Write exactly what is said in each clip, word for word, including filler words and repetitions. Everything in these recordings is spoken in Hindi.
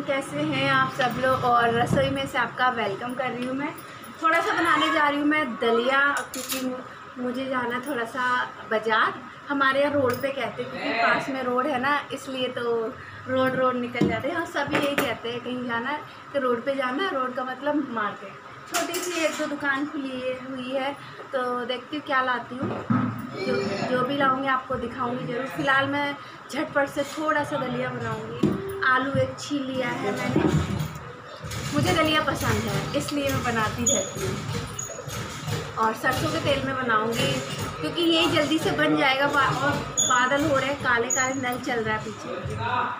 कैसे हैं आप सब लोग। और रसोई में से आपका वेलकम कर रही हूँ। मैं थोड़ा सा बनाने जा रही हूँ मैं दलिया, क्योंकि मुझे जाना थोड़ा सा बाज़ार। हमारे यहाँ रोड पे कहते हैं, क्योंकि पास में रोड है ना, इसलिए तो रोड रोड निकल जाते हैं। और सभी यही कहते हैं कहीं जाना है तो रोड पे जाना है। रोड का मतलब मार्केट। छोटी सी एक दो दुकान खुली हुई है, तो देखती हूँ क्या लाती हूँ। जो जो भी लाऊंगी आपको दिखाऊंगी ज़रूर। फ़िलहाल मैं झटपट से थोड़ा सा दलिया बनाऊंगी। आलू एक छील लिया है मैंने, मुझे दलिया पसंद है इसलिए मैं बनाती रहती हूँ। और सरसों के तेल में बनाऊंगी, क्योंकि यही जल्दी से बन जाएगा। और बादल हो रहे हैं, काले काले नल चल रहा है पीछे।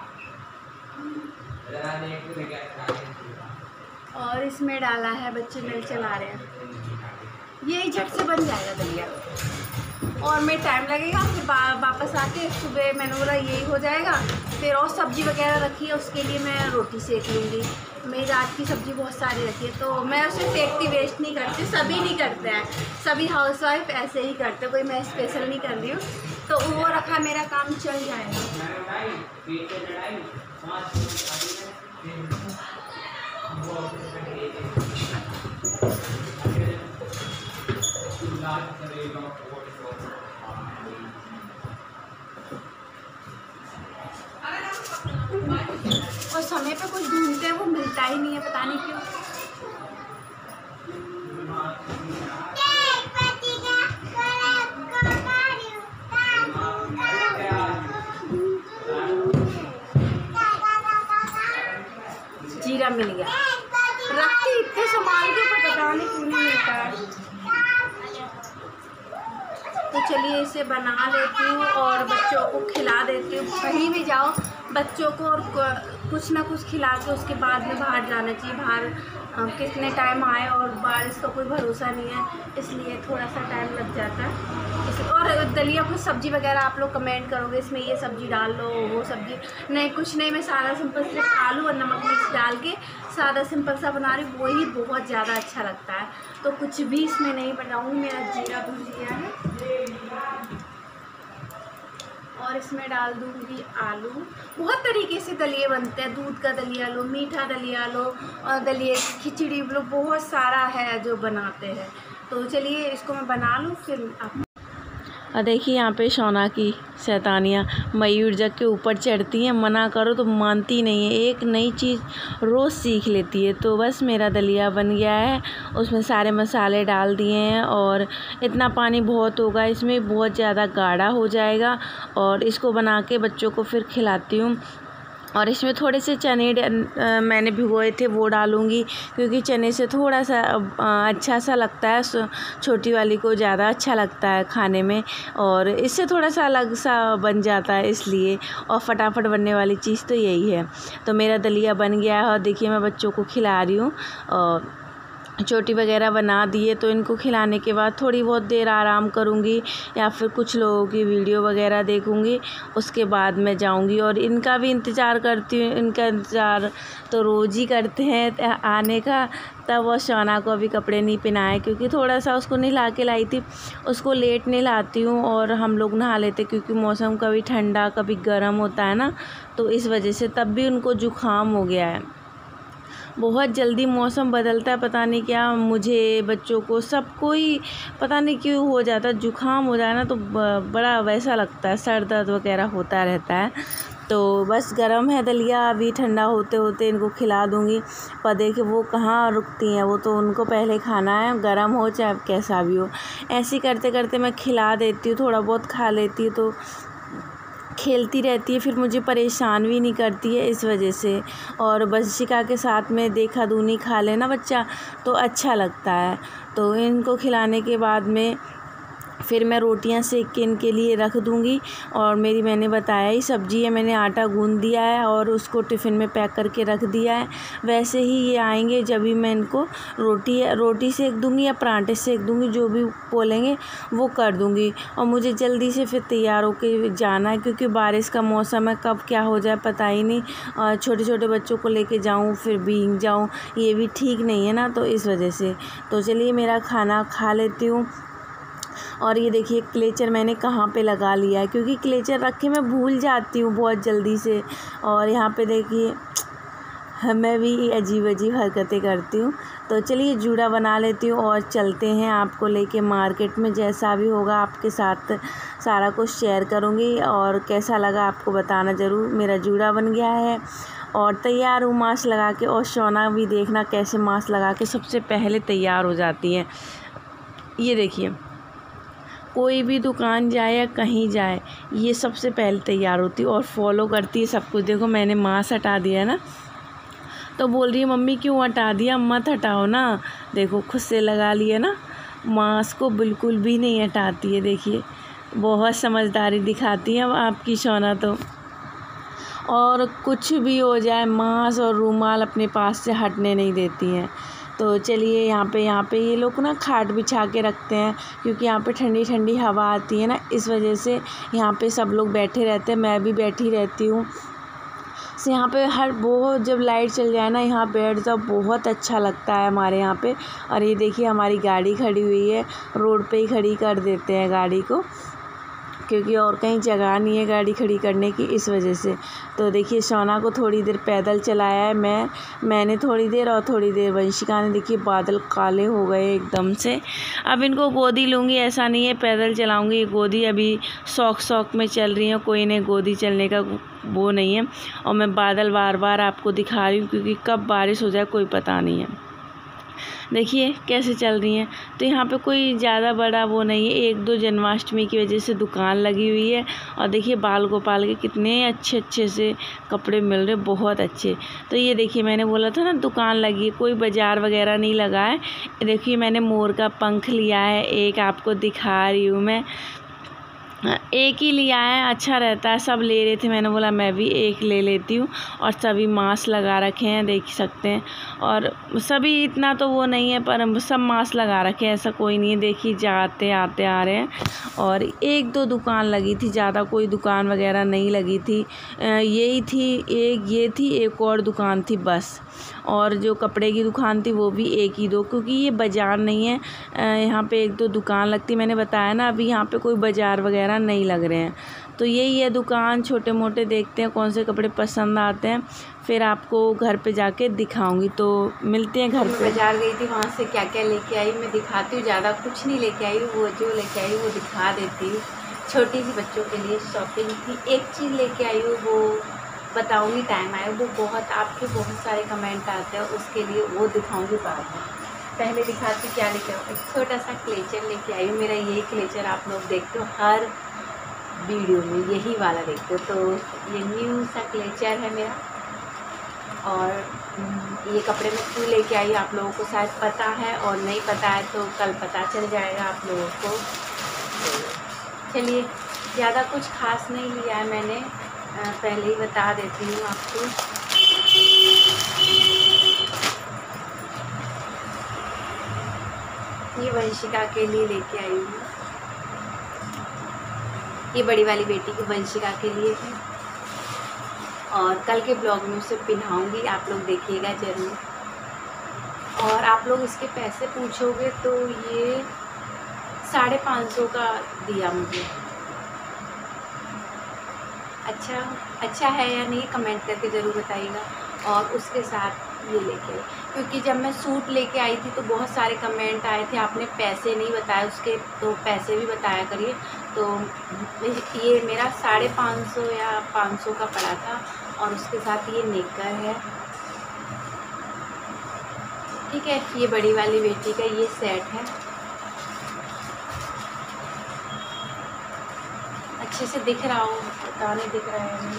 और इसमें डाला है, बच्चे नल चला रहे हैं। यही झट से बन जाएगा दलिया। और मैं टाइम लगेगा, फिर वापस आके सुबह मैंने बोला यही हो जाएगा। फिर और सब्ज़ी वगैरह रखी है, उसके लिए मैं रोटी सेक लूँगी। मेरी रात की सब्ज़ी बहुत सारी रखी है, तो मैं उसे सेकती वेस्ट नहीं करती। सभी नहीं करते हैं, सभी हाउसवाइफ ऐसे ही करते हैं, कोई मैं स्पेशल नहीं कर रही हूँ। तो वो रखा, मेरा काम चल जाएगा। और समय पे कुछ ढूंढते हैं, वो मिलता ही नहीं है, पता नहीं क्यों। जीरा मिल गया, रखती इतने संभाल के, पर पता नहीं क्यों नहीं मिलता है। तो चलिए इसे बना लेती हूँ और बच्चों को खिला देती हूँ। कहीं भी जाओ बच्चों को और कुछ ना कुछ खिला के उसके बाद में बाहर जाना चाहिए। बाहर कितने टाइम आए, और बारिश का कोई भरोसा नहीं है, इसलिए थोड़ा सा टाइम लग जाता है। इस और दलिया कुछ सब्ज़ी वगैरह आप लोग कमेंट करोगे इसमें ये सब्ज़ी डाल लो, वो सब्ज़ी नहीं, कुछ नहीं। मैं सादा सिंपल सिर्फ आलू और नमक मिर्च डाल के सादा सिंपल सा बना रही हूँ, वही बहुत ज़्यादा अच्छा लगता है। तो कुछ भी इसमें नहीं बनाऊँगी। मेरा जीरा भून गया है और इसमें डाल दूँगी आलू। बहुत तरीके से दलिए बनते हैं, दूध का दलिया लो, मीठा दलिया लो, और दलिए खिचड़ी लो, बहुत सारा है जो बनाते हैं। तो चलिए इसको मैं बना लूँ, फिर आप। और देखिए यहाँ पे शौना की शैतानियाँ मयूर जग के ऊपर चढ़ती हैं, मना करो तो मानती नहीं है। एक नई चीज़ रोज़ सीख लेती है। तो बस मेरा दलिया बन गया है, उसमें सारे मसाले डाल दिए हैं। और इतना पानी बहुत होगा इसमें, बहुत ज़्यादा गाढ़ा हो जाएगा। और इसको बना के बच्चों को फिर खिलाती हूँ। और इसमें थोड़े से चने मैंने भिगोए थे, वो डालूँगी, क्योंकि चने से थोड़ा सा अच्छा सा लगता है। छोटी वाली को ज़्यादा अच्छा लगता है खाने में, और इससे थोड़ा सा अलग सा बन जाता है इसलिए। और फटाफट बनने वाली चीज़ तो यही है। तो मेरा दलिया बन गया है, और देखिए मैं बच्चों को खिला रही हूँ। और चोटी वगैरह बना दिए, तो इनको खिलाने के बाद थोड़ी बहुत देर आराम करूँगी, या फिर कुछ लोगों की वीडियो वगैरह देखूँगी। उसके बाद मैं जाऊँगी, और इनका भी इंतज़ार करती हूँ। इनका इंतज़ार तो रोज़ ही करते हैं आने का। तब वो शौना को अभी कपड़े नहीं पहनाए, क्योंकि थोड़ा सा उसको नहला के लाई थी। उसको लेट नहलाती हूँ और हम लोग नहा लेते, क्योंकि मौसम कभी ठंडा कभी गर्म होता है ना, तो इस वजह से तब भी उनको जुकाम हो गया है। बहुत जल्दी मौसम बदलता है, पता नहीं क्या, मुझे बच्चों को सबको ही पता नहीं क्यों हो जाता है। जुकाम हो जाए ना तो बड़ा वैसा लगता है, सर दर्द वगैरह होता रहता है। तो बस गरम है दलिया, अभी ठंडा होते होते इनको खिला दूँगी। पर देखिए वो कहाँ रुकती हैं, वो तो उनको पहले खाना है, गरम हो चाहे कैसा भी हो। ऐसे करते करते मैं खिला देती हूँ, थोड़ा बहुत खा लेती हूँ, तो खेलती रहती है, फिर मुझे परेशान भी नहीं करती है इस वजह से। और बच्चिका के साथ में देखा दूनी खा लेना बच्चा, तो अच्छा लगता है। तो इनको खिलाने के बाद में फिर मैं रोटियां सेक के इनके लिए रख दूंगी। और मेरी मैंने बताया ही सब्ज़ी है, मैंने आटा गूंद दिया है और उसको टिफ़िन में पैक करके रख दिया है। वैसे ही ये आएंगे जब भी मैं इनको रोटी रोटी सेक दूंगी या पराठे सेक दूंगी, जो भी बोलेंगे वो कर दूंगी। और मुझे जल्दी से फिर तैयार होके जाना है, क्योंकि बारिश का मौसम है, कब क्या हो जाए पता ही नहीं। और छोटे छोटे बच्चों को लेके जाऊँ फिर भीग जाऊँ, ये भी ठीक नहीं है ना, तो इस वजह से। तो चलिए मेरा खाना खा लेती हूँ। और ये देखिए क्लेचर मैंने कहाँ पे लगा लिया है, क्योंकि क्लेचर रख के मैं भूल जाती हूँ बहुत जल्दी से। और यहाँ पे देखिए मैं भी अजीब अजीब हरकतें करती हूँ। तो चलिए जूड़ा बना लेती हूँ और चलते हैं आपको लेके मार्केट में। जैसा भी होगा आपके साथ सारा कुछ शेयर करूँगी और कैसा लगा आपको बताना ज़रूर। मेरा जूड़ा बन गया है और तैयार हूँ मास्क लगा के। और शोना भी देखना कैसे मास्क लगा के सबसे पहले तैयार हो जाती है। ये देखिए, कोई भी दुकान जाए या कहीं जाए ये सबसे पहले तैयार होती है और फॉलो करती है सब कुछ। देखो मैंने मास्क हटा दिया ना, तो बोल रही है मम्मी क्यों हटा दिया, मत हटाओ ना। देखो खुद से लगा लिया ना, मास्क को बिल्कुल भी नहीं हटाती है। देखिए बहुत समझदारी दिखाती है अब आपकी शोना तो। और कुछ भी हो जाए मास्क और रूमाल अपने पास से हटने नहीं देती हैं। तो चलिए यहाँ पे यहाँ पे ये लोग ना खाट बिछा के रखते हैं क्योंकि यहाँ पे ठंडी ठंडी हवा आती है ना, इस वजह से यहाँ पे सब लोग बैठे रहते हैं। मैं भी बैठी रहती हूँ। से यहाँ पे हर बहुत जब लाइट चल जाए ना यहाँ बैठ जाओ, बहुत अच्छा लगता है हमारे यहाँ पे। और ये देखिए हमारी गाड़ी खड़ी हुई है, रोड पे ही खड़ी कर देते हैं गाड़ी को क्योंकि और कहीं जगह नहीं है गाड़ी खड़ी करने की, इस वजह से। तो देखिए शोना को थोड़ी देर पैदल चलाया है मैं मैंने थोड़ी देर और थोड़ी देर वंशिका ने। देखिए बादल काले हो गए एकदम से। अब इनको गोदी लूँगी, ऐसा नहीं है पैदल चलाऊँगी। गोदी अभी शौक शौक में चल रही है, कोई ने गोदी चलने का वो नहीं है। और मैं बादल बार बार आपको दिखा रही हूँ क्योंकि कब बारिश हो जाए कोई पता नहीं है। देखिए कैसे चल रही हैं। तो यहाँ पे कोई ज़्यादा बड़ा वो नहीं है, एक दो जन्माष्टमी की वजह से दुकान लगी हुई है। और देखिए बाल गोपाल के कितने अच्छे अच्छे से कपड़े मिल रहे, बहुत अच्छे। तो ये देखिए मैंने बोला था ना दुकान लगी है, कोई बाज़ार वगैरह नहीं लगा है। देखिए मैंने मोर का पंख लिया है, एक आपको दिखा रही हूँ मैं। एक ही लिया है, अच्छा रहता है। सब ले रहे थे, मैंने बोला मैं भी एक ले लेती हूँ। और सभी मास्क लगा रखे हैं, देख सकते हैं। और सभी इतना तो वो नहीं है पर सब मास्क लगा रखे हैं, ऐसा कोई नहीं है। देखिए जाते आते आ रहे हैं। और एक दो दुकान लगी थी, ज़्यादा कोई दुकान वगैरह नहीं लगी थी। यही थी एक, ये थी एक और दुकान थी बस। और जो कपड़े की दुकान थी वो भी एक ही दो, क्योंकि ये बाज़ार नहीं है। यहाँ पे एक दो दुकान लगती, मैंने बताया ना अभी यहाँ पे कोई बाज़ार वगैरह नहीं लग रहे हैं। तो यही है दुकान छोटे मोटे, देखते हैं कौन से कपड़े पसंद आते हैं, फिर आपको घर पे जाके दिखाऊंगी। तो मिलते हैं घर पे। बाज़ार गई थी, वहाँ से क्या क्या लेके आई मैं दिखाती हूँ। ज़्यादा कुछ नहीं लेके आई, वो जो लेके आई वो दिखा देती हूँ। छोटी सी बच्चों के लिए शॉपिंग थी, एक चीज़ लेके आई हूँ वो बताऊंगी टाइम आए। वो बहुत आपके बहुत सारे कमेंट आते हैं, उसके लिए वो दिखाऊंगी बाद में। पहले दिखाती क्या लेके आई। एक छोटा सा क्लेचर लेके आई हूँ। मेरा यही क्लेचर आप लोग देखते हो हर वीडियो में, यही वाला देखते हो। तो ये न्यू सा क्लेचर है मेरा। और ये कपड़े में क्यों लेके आई आप लोगों को शायद पता है, और नहीं पता है तो कल पता चल जाएगा आप लोगों को। चलिए ज़्यादा कुछ खास नहीं लिया है मैंने, पहले ही बता देती हूँ आपको। ये वंशिका के लिए लेके आई हूँ, ये बड़ी वाली बेटी की वंशिका के लिए है। और कल के ब्लॉग में उसे पहनाऊँगी, आप लोग देखिएगा ज़रूर। और आप लोग इसके पैसे पूछोगे तो ये साढ़े पाँच सौ का दिया मुझे। अच्छा अच्छा है या नहीं कमेंट करके ज़रूर बताइएगा। और उसके साथ ये लेके आई, क्योंकि जब मैं सूट लेके आई थी तो बहुत सारे कमेंट आए थे, आपने पैसे नहीं बताए उसके, तो पैसे भी बताया करिए। तो ये मेरा साढ़े पाँच सौ या पाँच सौ का पड़ा था। और उसके साथ ये नेकर है, ठीक है। ये बड़ी वाली बेटी का ये सेट है, अच्छे से दिख रहा हो, पता नहीं दिख रहा है।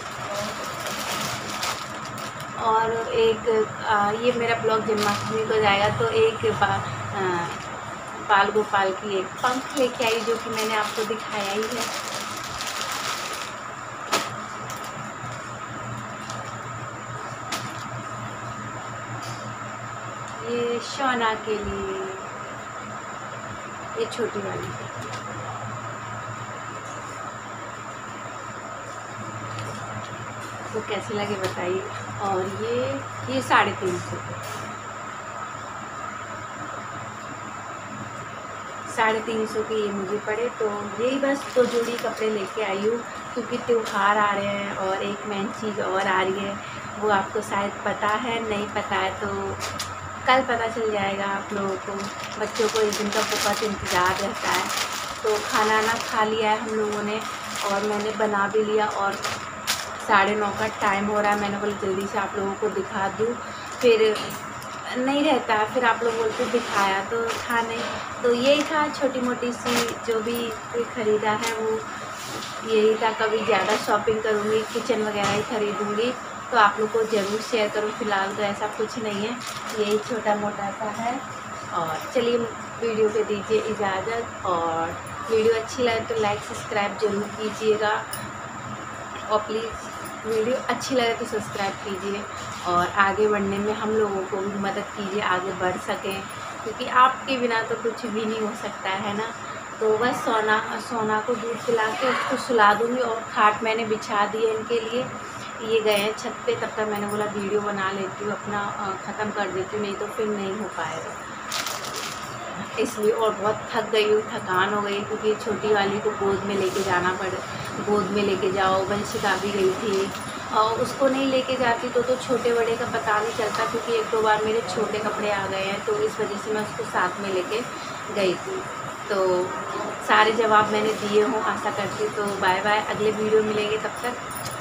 और एक आ, ये मेरा ब्लॉग जन्माष्टमी को जाएगा तो एक बा, आ, बाल गोपाल की एक पंख लेके आई जो कि मैंने आपको दिखाया ही है। ये शोना के लिए, ये छोटी वाली तो कैसे लगे बताइए। और ये ये साढ़े तीन सौ साढ़े तीन सौ के ये मुझे पड़े। तो यही बस दो जोड़ी कपड़े लेके आई हूँ, क्योंकि त्यौहार आ रहे हैं। और एक मेन चीज़ और आ रही है, वो आपको शायद पता है, नहीं पता है तो कल पता चल जाएगा आप लोगों को। बच्चों को इस दिन का बहुत इंतज़ार रहता है। तो खाना ना खा लिया है हम लोगों ने और मैंने बना भी लिया और साढ़े नौ का टाइम हो रहा है। मैंने बोला जल्दी से आप लोगों को दिखा दूँ, फिर नहीं रहता है, फिर आप लोग बोलते दिखाया तो था नहीं। तो यही था छोटी मोटी सी जो भी ख़रीदा है वो यही था। कभी ज़्यादा शॉपिंग करूँगी, किचन वगैरह ही ख़रीदूँगी तो आप लोग को ज़रूर शेयर करूँ। फ़िलहाल तो ऐसा कुछ नहीं है, यही छोटा मोटा सा है। और चलिए वीडियो पे दीजिए इजाज़त, और वीडियो अच्छी लगे तो लाइक सब्सक्राइब ज़रूर कीजिएगा, और प्लीज़ वीडियो अच्छी लगे तो सब्सक्राइब कीजिए और आगे बढ़ने में हम लोगों को भी मदद कीजिए, आगे बढ़ सकें, क्योंकि आपके बिना तो कुछ भी नहीं हो सकता है ना। तो बस सोना सोना को दूध पिला के उसको सुला दूँगी और खाट मैंने बिछा दी है इनके लिए। ये गए हैं छत पे, तब तक मैंने बोला वीडियो बना लेती हूँ, अपना ख़त्म कर देती हूँ, नहीं तो फिर नहीं हो पाएगा इसलिए। और बहुत थक गई हूँ, थकान हो गई, क्योंकि छोटी वाली को गोद में लेके जाना पड़े, गोद में लेके जाओ। वंशिका भी गई थी और उसको नहीं लेके जाती तो तो छोटे बड़े का पता नहीं चलता, क्योंकि एक दो बार मेरे छोटे कपड़े आ गए हैं तो इस वजह से मैं उसको साथ में लेके गई थी। तो सारे जवाब मैंने दिए हों आशा करती। तो बाय बाय, अगले वीडियो मिलेंगे, तब तक